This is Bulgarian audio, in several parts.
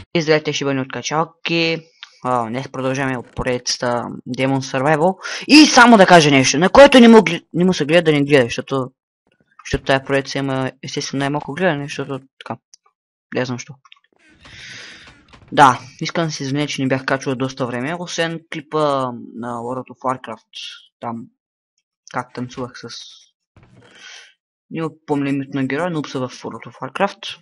И здравейте, шибани от качалки. Днес продължаваме от поредицата Demon Survival. И само да кажа нещо, на което не му се гледа да не гледа, защото тая поредица има естествено най-малко гледане, защото така, не знам що. Да, искам да се извиня, че не бях качвал доста време, освен клипа на World of Warcraft, там как танцувах с... Не помня името на героя, но са в World of Warcraft.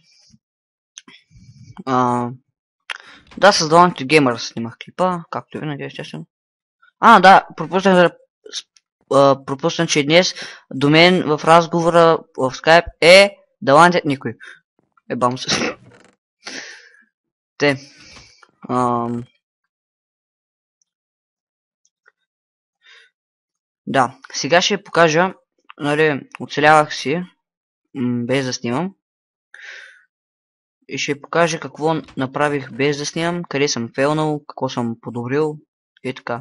Да, с Donut Gamer снимах клипа, както винаги, естествено. Да, пропуснах, че днес до мен в разговора в Skype е Далантят никой. Ебам се. Те. Да, сега ще покажа, нали, оцелявах си, без да снимам. И ще покажа какво направих без да снимам, къде съм фейлнал, какво съм подобрил и така.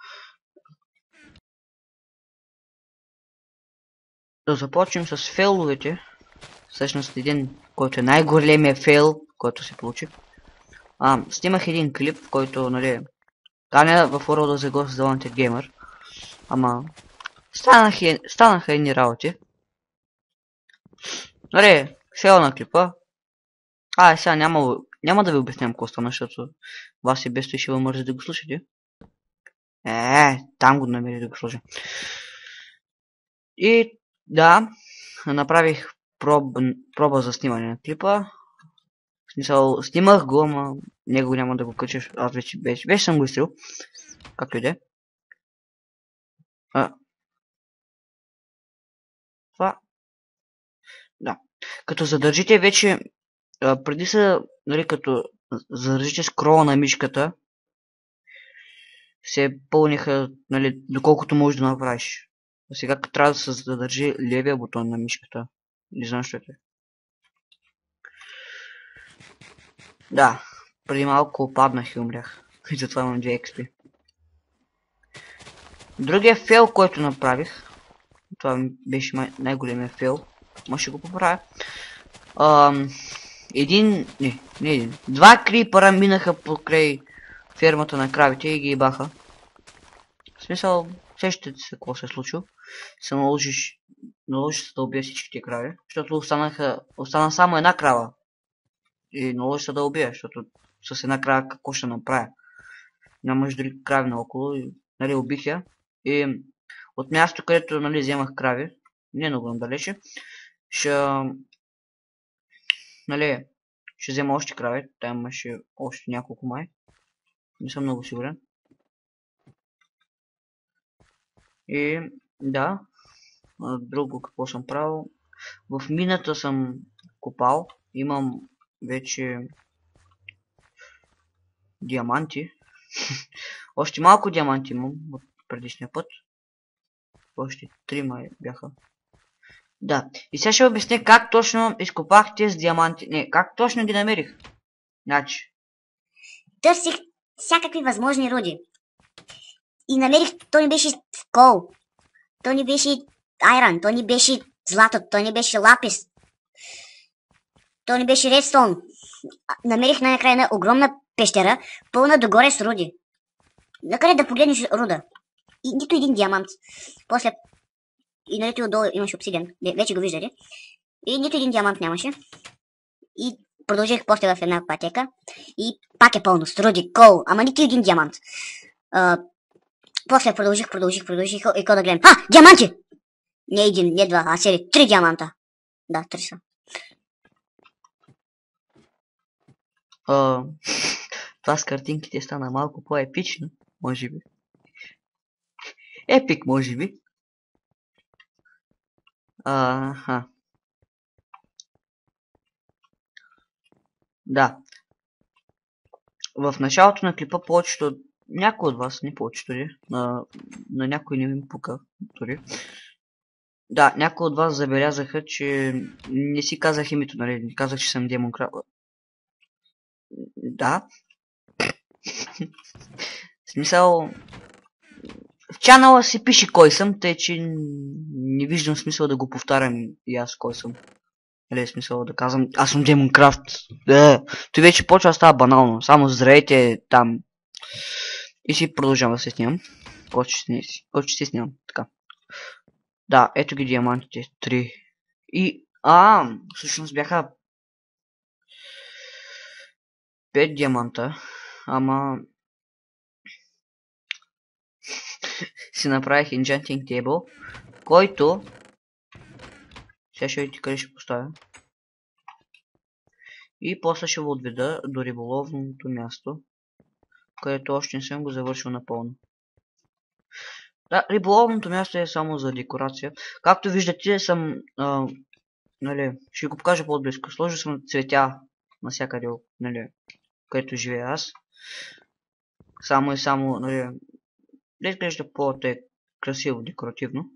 Да започнем с фейловете. Всъщност един, който е най-големият фейл, който се получи. Снимах един клип, в който, нали, каня в World of the Ghost The Wanted Gamer. Ама, станаха едни работи. Нали, фейл на клипа. Сега няма да ви обяснявам какво стана, защото вас и без това ще ви мързи да го слушате. Там го намери да го сложа. И да, направих проба за снимане на клипа. В смисъл, снимах го, ама него няма да го качиш. Аз вече съм го изстрел. Както и да е. Това. Да. Като задържите вече, преди са, нали, като задържите скрола на мишката, се пълниха, нали, доколкото можеш да направиш. А сега като трябва да се задържи левия бутон на мишката. Не знам що е. Да, преди малко паднах и умрях. И затова имам 2 XP. Другия фейл, който направих, това беше най-големия фейл, може ще го поправя. Два крипъра минаха покрай фермата на кравите и ги ебаха. В смисъл, сещате се какво се е случило. Се наложи се да убия всичките крави, защото остана само една крава. И наложи се да убия, защото с една крава какво ще направя? Нямаш дори крави наоколо и, нали, убих я. И от място, където, нали, вземах крави, не много надалече, нали, ще взема още крави, там имаше още няколко май. Не съм много сигурен. И да, друго какво съм правил. В мината съм копал, имам вече диаманти. Още малко диаманти имам от предишния път. Още 3 май бяха. Да, и сега ще обясня как точно изкопах тези диаманти. Не, как точно ги намерих. Значи. Търсих всякакви възможни руди. И намерих, то не беше кол. То не беше айрон, то не беше злато, то не беше лапис. То не беше редстоун. Намерих най-накрая една огромна пещера, пълна догоре с руди. Накъде да погледнеш руда? И нито един диамант. После и нали отдолу имаше обсидиан. Вече го виждате. И нито един диамант нямаше. И продължих после в една пътека. И пак е пълно с руди, кол, ама нито един диамант. После продължих и какво да гледам. Диаманти! Не един, не два, а сери 3 диаманта. Да, 3 са. Това с картинките стана малко по-епично, може би. Епик, може би. Да. В началото на клипа повечето, някой от вас, не повечето ли, на някой не им пука, дори. Да, някои от вас забелязаха, че не си казах името, нали, не казах, че съм Демон Краб. Да. В смисъл, в чанала си пише кой съм, тъй че не виждам смисъл да го повтарям и аз кой съм. Нали, смисъл да казвам, аз съм Демон Крафт. Той вече почва да става банално. Само здравейте там. И си продължавам да се снимам. Който ще се снимам. Така. Да, ето ги диамантите. 3. И... всъщност бяха 5 диаманта. Ама... си направих Enchanting Table, който... Сега ще видите къде ще поставя. И после ще го отведа до риболовното място, където още не съм го завършил напълно. Да, риболовното място е само за декорация. Както виждате, съм... нали, ще го покажа по-близко. Сложил съм цветя навсякъде, нали, където живея аз. Само и само, нали, да изглежда по-те красиво, декоративно.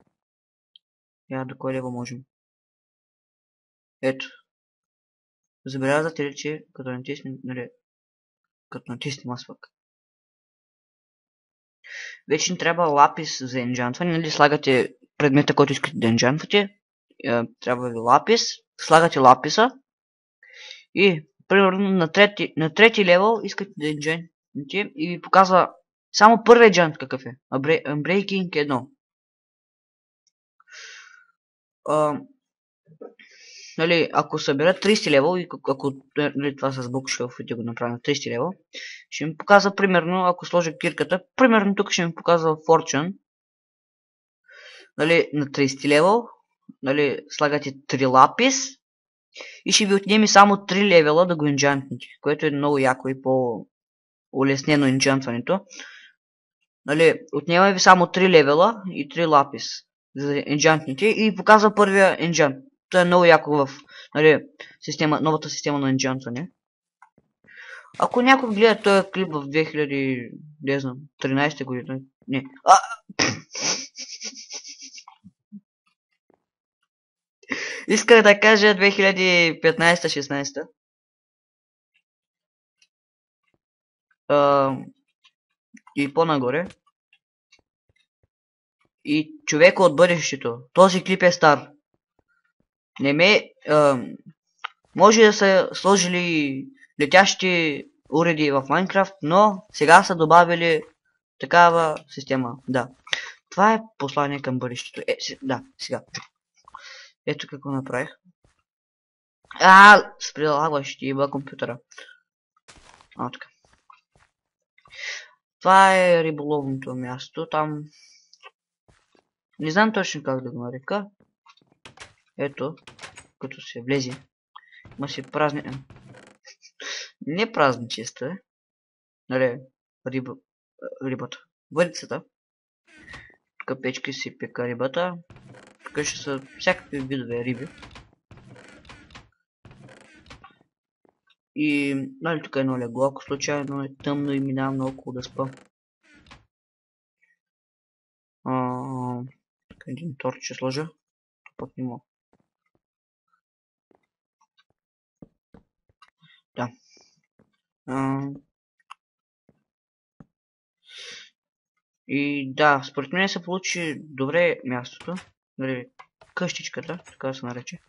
Я докъде го можем. Ето. Забелязвате ли, че като натиснем, нали, като натиснем аз пък. Вече не трябва лапис за енджантване, нали, слагате предмета, който искате да енджантвате. Трябва ви лапис, слагате лаписа и примерно на трети левел искате да енджантвате и ви показва само първият джант какъв е. Unbreaking 1. Нали, ако събера 30 левел и ако нали, това с букшелфите го направя на 30 левел, ще ми показва примерно, ако сложа кирката, примерно тук ще ми показва Fortune, нали, на 30 левел, нали, слагате 3 лапис и ще ви отнеме само 3 левела да го енджантнете, което е много яко и по-улеснено енджантването. Нали, отнема ви само 3 левела и 3 лапис за енджантните и показва първия енджант. Това е много яко в, нали, новата система на енджантване. Ако някой гледа този клип в 2013 година, не. Исках да кажа 2015-16. И по-нагоре. И човека от бъдещето. Този клип е стар. Не ме... може да са сложили летящи уреди в Майнкрафт, но сега са добавили такава система. Да. Това е послание към бъдещето. Да, сега. Ето какво направих. Сприлагва, ще има компютъра. Така. Това е риболовното място. Там... Не знам точно как да го нарека. Ето. Като се влезе. Ма си празни... Не празничеста е. Нали, рибата. Върицата. Тук печка си пека рибата. Тук ще са всякакви видове риби. И, нали, тук е едно легло, ако случайно е тъмно и минавам наоколо да спа. Тук един торч ще сложа. Пък не мога. Да. И да, според мен се получи добре мястото. Нали, къщичката, така се нарече.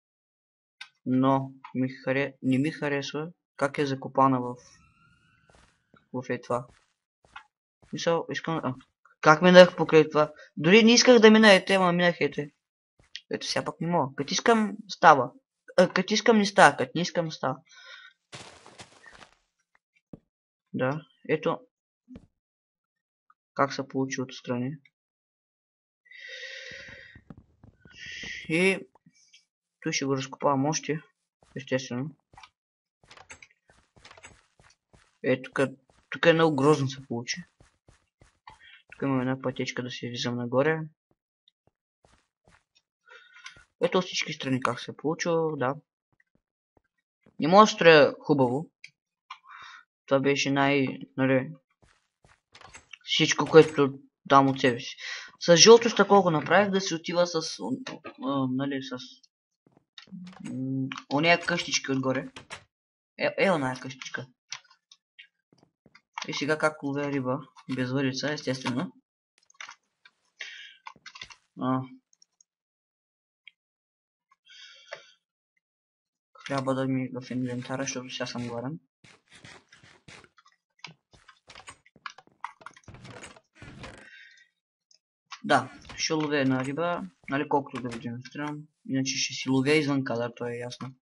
Но не ми харесва как е закопана в това. Мисъл, искам... Как минах покрай това? Дори не исках да мина ама минах ете. Ето сега пак не мога. Като искам, става. Като искам не става, като не искам става. Да, ето. Как се получи отстрани. И... Той ще го разкопавам още. Естествено. Ето, тук е много грозно се получи. Тук имам една пътечка да се излизам нагоре. Ето от всички страни как се е получило, да. Не мога да строя хубаво. Това беше нали, всичко, което дам от себе си. С жълто стъкло го направих да се отива с, нали, с ония къщички отгоре. Оная къщичка. И сега как ловя риба, без въдица, естествено. Трябва да ми в инвентара, защото сега съм гладен. Да, ще ловя една риба, нали колкото да ви демонстрирам. Иначе ще си ловя извън кадър, то е ясно.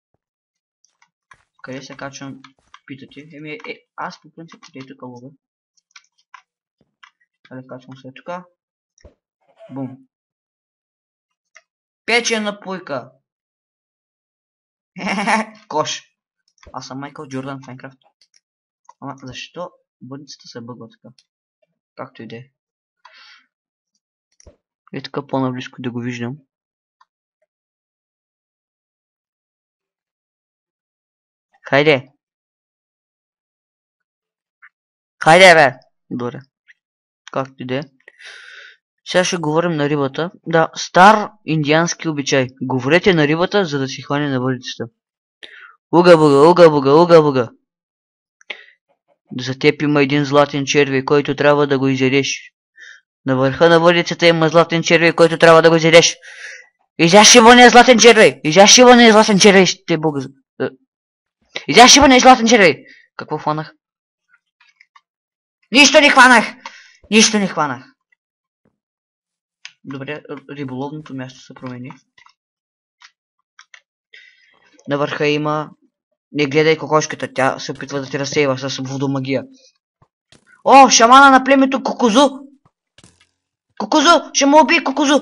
Къде се качвам? Питате. Аз по принцип къде тук ловя. Къде качвам се тук. Бум. Печена пуйка! Кош! Аз съм Майкъл Джордан в Майнкрафт. Ама защо бъдницата се бъгва така? Както и да е. И така по-наблизко да го виждам. Хайде! Хайде бе! Добре. Както и да е. Сега ще говорим на рибата. Да, стар индиански обичай. Говорете на рибата, за да си хване на въдицата. Уга буга, уга буга, уга буга. За теб има един златен червей, който трябва да го изядеш. На върха на въдицата има златен червей, който трябва да го изядеш. Изяш шиване златен червей! Изяш шиване златен червей! Ще бога. Изяш шиване златен червей! Какво хванах? Нищо не хванах! Нищо не хванах! Добре, риболовното място се промени. На върха има... Не гледай кокошката, тя се опитва да ти разсейва с водомагия. О, шамана на племето Кукузу! Кукузу! Ще му убий Кукузу!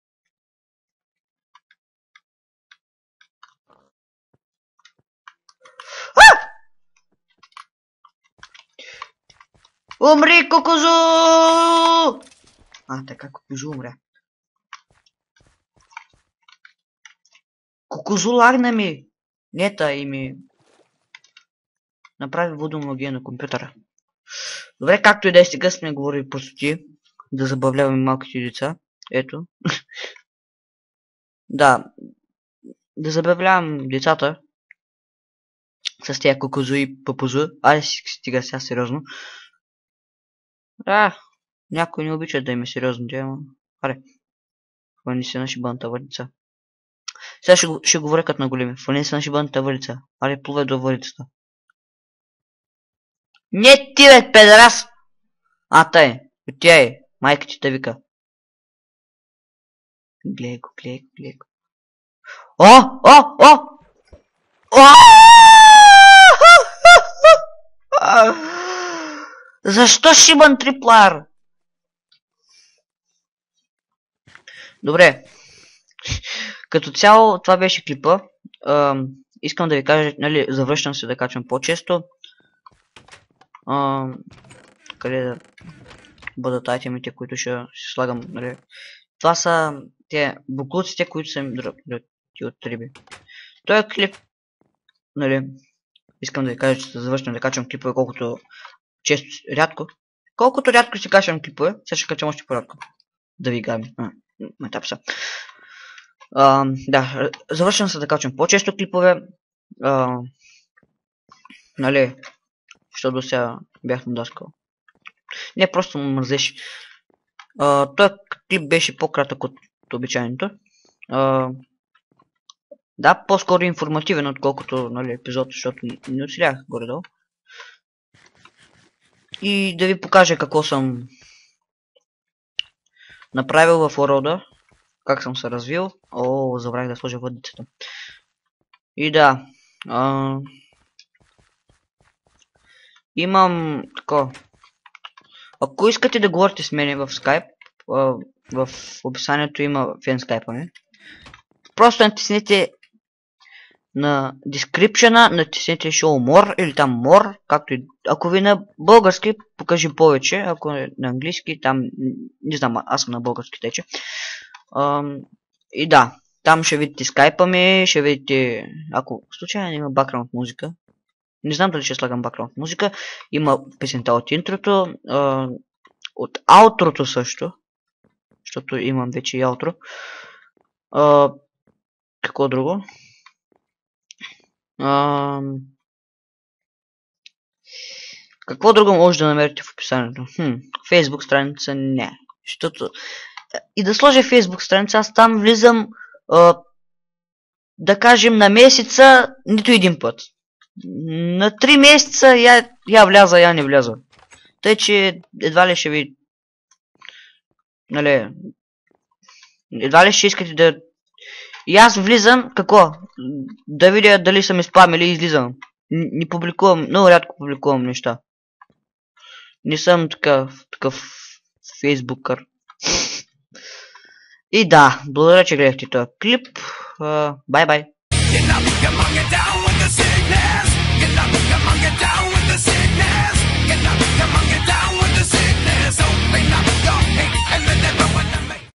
Умри, Кукузу! Така, Кукузу умря. Кукузу лагна ми! Нета и ми... Направи водомагия на компютъра. Добре, както и да е, сега сме говорили простоти. Да забавляваме малките деца. Ето. Да. Да забавлявам децата. С тия Кукузу и Папузу. Айде стига сега сериозно. Някой не обича да им е сериозно. Аре. Хвани се на шибаната въдица. Сега ще говоря като на големи. Хвани се на шибаната въдица. Аре, плувай до въдицата. Не ти бе, педарас! Тъй. Тя е. Майка ти те вика. Гледай го, гледай го, гледай го. О! Защо шибан триплар? Добре. Като цяло, това беше клипа. Искам да ви кажа, нали, завръщам се да качвам по-често. Къде да бъдат айтемите, които ще слагам, нали. Това са те буклуците, които са ми дръпти от риби. Той клип, нали, искам да ви кажа, че да завършвам да качвам клипове, колкото рядко си качвам клипове, сега ще качвам още по-рядко. Да ви гами. Метапса. Да, завършвам се да качвам по-често клипове. Нали, защото сега бях надаскал. Не, просто му мързеше. Той клип беше по-кратък от обичайното. Да, по-скоро информативен, отколкото, нали, епизод, защото не оцелях горе-долу. И да ви покажа какво съм направил в World, как съм се развил. Забравих да сложа въдицата. И да, имам тако. Ако искате да говорите с мене в Skype, в описанието има фен скайпане. Просто натиснете на description, натиснете show more или там more, както и ако ви на български, покажи повече, ако е на английски, там не знам, аз съм на български тече. И да, там ще видите скайпа ми, ще видите, ако случайно има бакграунд музика, не знам дали ще слагам бакграунд музика, има песента от интрото, от аутрото също, защото имам вече и аутро. Какво друго? Какво друго може да намерите в описанието? Facebook страница не. Защото и да сложа Facebook страница, аз там влизам да кажем на месеца, нито един път. На 3 месеца я вляза, я не вляза. Тъй, че едва ли ще ви... Нали... Едва ли ще искате да... И аз влизам, какво? Да видя дали съм изпам или излизам. Не публикувам, много рядко публикувам неща. Не съм такъв фейсбукър. И да, благодаря, че гледахте този клип. Бай-бай. Get up, come on, get down with the sickness. Open up your hate and let everyone know.